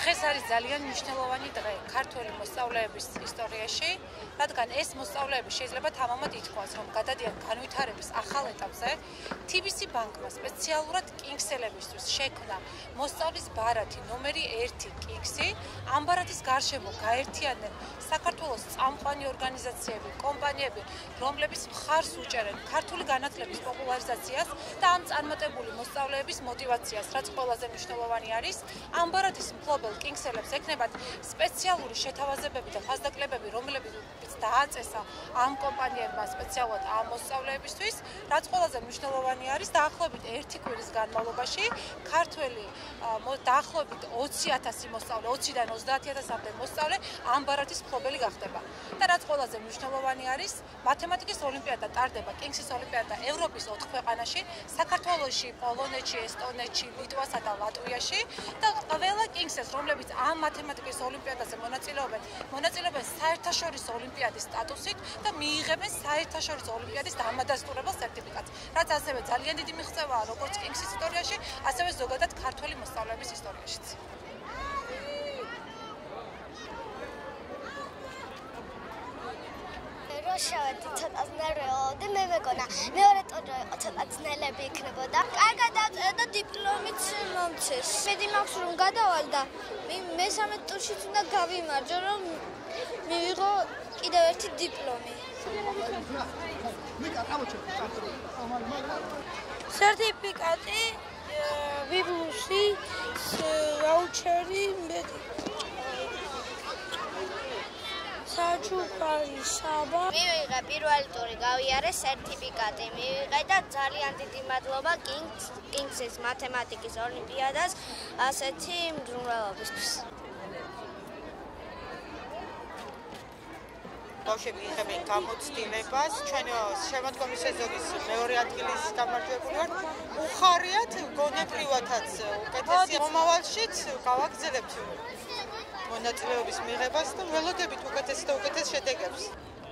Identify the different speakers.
Speaker 1: დღეს არის ძალიან მნიშვნელოვანი დღე ქართველი მოსწავლეების ისტორიაში, რადგან ეს მოსწავლეები შეიძლება თამამად ითქვას, რომ გადადიან განვითარების ახალ ეტაპზე. TBC ბანკმა სპეციალურად კინგსელებისთვის შექმნა მოსწავლის ბარათი ნომერი 1 კინგსი. ამ ბარათის გარშემო გაერთიანდნენ საქართველოს წამყვანი ორგანიზაციები, კომპანიები, რომლებიც მხარს უჭერენ ქართული განათლების პოპულარიზაციას და ამ წარმატებული მოსწავლეების მოტივაციას, რაც ყველაზე მნიშვნელოვანი არის. ამ ბარათის მფლობელ კინგსელებს ექნებათ სპეციალური შეთავაზებები და ფასდაკლებები, რომლებიც დააწესა ამ კომპანიებმა სპეციალურად ამ მოსწავლეებისთვის, რაც ყველაზე მნიშვნელოვანი არის, დაახლოებით 1 კვირის განმავლობაში ქართველი დაახლოებით 20,000 მოსწავლე, 20-დან 30,000-მდე მოსწავლე ამ ბარათის მფლობელი გახდება. და რაც ყველაზე მნიშვნელოვანი არის, მათემატიკის ოლიმპიადა ტარდება, კინგსის ოლიმპიადა ევროპის 4 ქვეყანაში, საქართველოში, პოლონეთში, ესტონეთში, ლიტვასა და ლატვიაში და ყველა კინგსეს, რომლებიც ამ მათემატიკის ოლიმპიადაზე მონაწილეობენ საერთაშორისო ოლიმპიადის სტატუსით და მიიღებენ საერთაშორისო ოლიმპიადის დამადასტურებელ სერტიფიკატს, რაც ასევე ძალიან დიდი მიღწევაა როგორც კინგსის ისტორიაში, ასევე ზოგადად ქართველი მოსწავლეების ისტორიაშიც.
Speaker 2: შევედი ცოტა ძნელია და მე მეკონა მეორე ტურში იყო ცოტა ძნელები იქნებოდა. კარგად დაწერა და დიპლომით მომცეს. მედი მაქვს რომ გადავალ და მესამე ტურშიც უნდა გავიმარჯო რომ მივიღო კიდევ ერთი დიპლომი. სერტიფიკატი, ვიბლუსი, ვაუჩერი, საჩუქარი საბა. მივიღე პირველი ტური, გავიარე სერტიფიკატი, მივიღე და ძალიან დიდი მადლობა კინგსის მათემატიკის ოლიმპიადას ასეთი მზრუნველობისთვის.
Speaker 3: ბავშვები იღებენ გამოცდილებას, ჩვენ შემოდგომის სეზონის მეორე ადგილის გამარჯვებული ვართ. უხარიათ გონებრივათაც უკეთესი მომავალშიც გავაგრძელებთ მონაწილეობის მიღებას და ველოდებით უკეთეს შედეგებს.